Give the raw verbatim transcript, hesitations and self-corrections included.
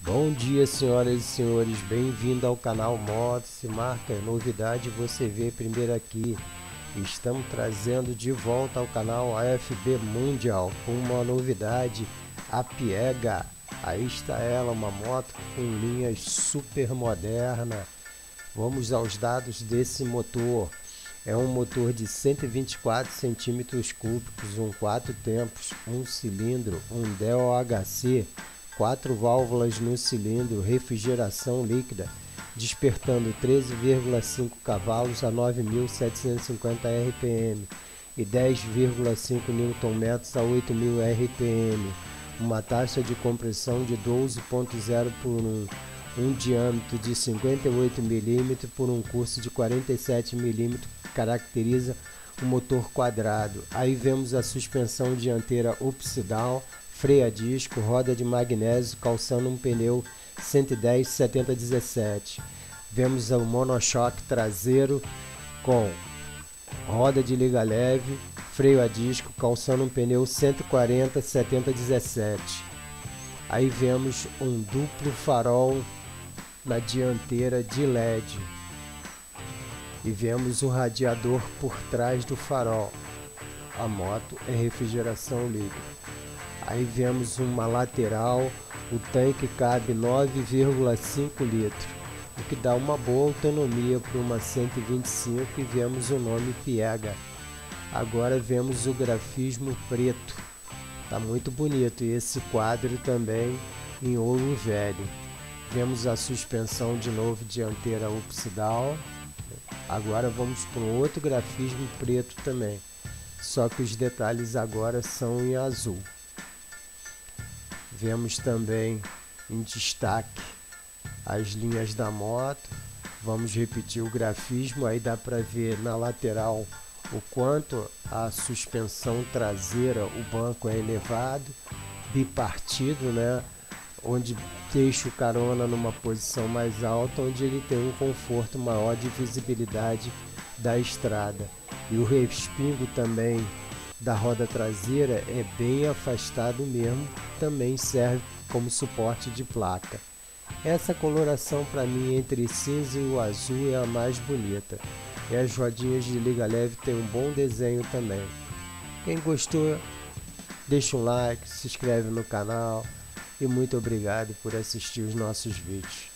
Bom dia, senhoras e senhores, bem-vindo ao canal Motos e Marcas. Novidade você vê primeiro aqui. Estamos trazendo de volta ao canal A F B Mundial com uma novidade, a Piega. Aí está ela, uma moto com linhas super moderna. Vamos aos dados desse motor. É um motor de cento e vinte e quatro centímetros cúbicos, um quatro tempos, um cilindro, um D O H C, quatro válvulas no cilindro, refrigeração líquida, despertando treze vírgula cinco cavalos a nove mil setecentos e cinquenta R P M e dez vírgula cinco newton-metros a oito mil R P M, uma taxa de compressão de doze ponto zero por um, um diâmetro de cinquenta e oito milímetros por um curso de quarenta e sete milímetros, caracteriza o motor quadrado. Aí vemos a suspensão dianteira opcional, freio a disco, roda de magnésio, calçando um pneu cento e dez setenta dezessete. Vemos o monochoque traseiro com roda de liga leve, freio a disco, calçando um pneu cento e quarenta setenta dezessete. Aí vemos um duplo farol na dianteira de L E D. E vemos o radiador por trás do farol. A moto é refrigeração líquida. Aí vemos uma lateral, o tanque cabe nove vírgula cinco litros, o que dá uma boa autonomia para uma cento e vinte e cinco, e vemos o nome Piega. Agora vemos o grafismo preto, tá muito bonito, e esse quadro também em ouro velho. Vemos a suspensão de novo dianteira opcional. Agora vamos para um outro grafismo preto também, só que os detalhes agora são em azul. Vemos também em destaque as linhas da moto. Vamos repetir o grafismo, aí dá para ver na lateral o quanto a suspensão traseira, o banco é elevado, bipartido, né? Onde deixa o carona numa posição mais alta, onde ele tem um conforto maior de visibilidade da estrada. E o respingo também da roda traseira é bem afastado mesmo, também serve como suporte de placa. Essa coloração para mim entre cinza e o azul é a mais bonita. E as rodinhas de liga leve tem um bom desenho também. Quem gostou, deixa um like, se inscreve no canal. E muito obrigado por assistir os nossos vídeos.